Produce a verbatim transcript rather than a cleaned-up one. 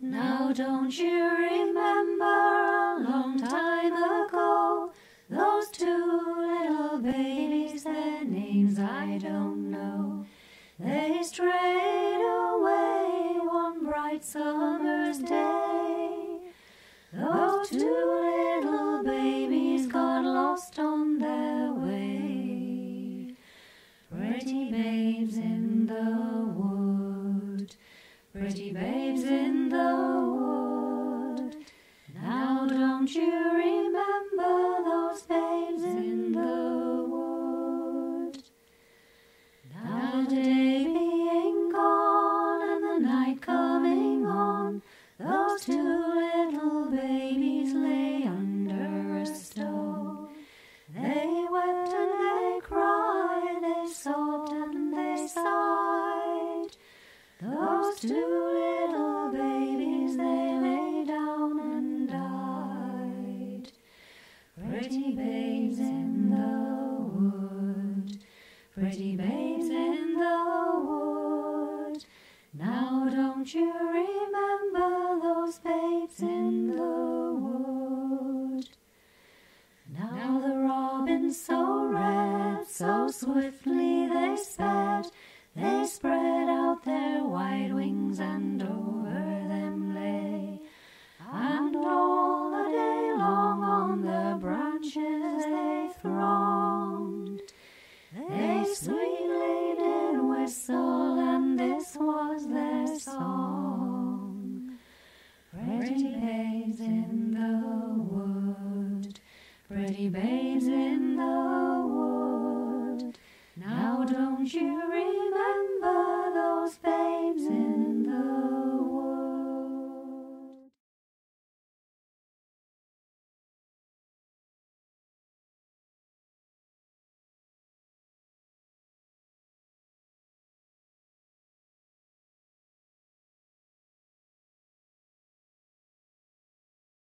Now don't you remember a long time ago, those two little babies, their names I don't know. They strayed away one bright summer's day. Those two little babies got lost on their way. Pretty babes in the wood, pretty babes in the wood. Now don't you remember those babes in the wood? Now the day being gone and the night coming on, those two little babies lay under a stone. They wept and they cried, they sobbed and they sighed. Those two little babies, they lay down and died. Pretty babes in the wood, pretty babes in the wood. Now don't you remember those babes in the wood? Now the robins so red, so swiftly they sped, they spread out their wide wings and over them lay. And all the day long on the branches they thronged. They sweetly did whistle, and this was their song. Pretty babes in the wood, pretty babes in the wood. Now don't you remember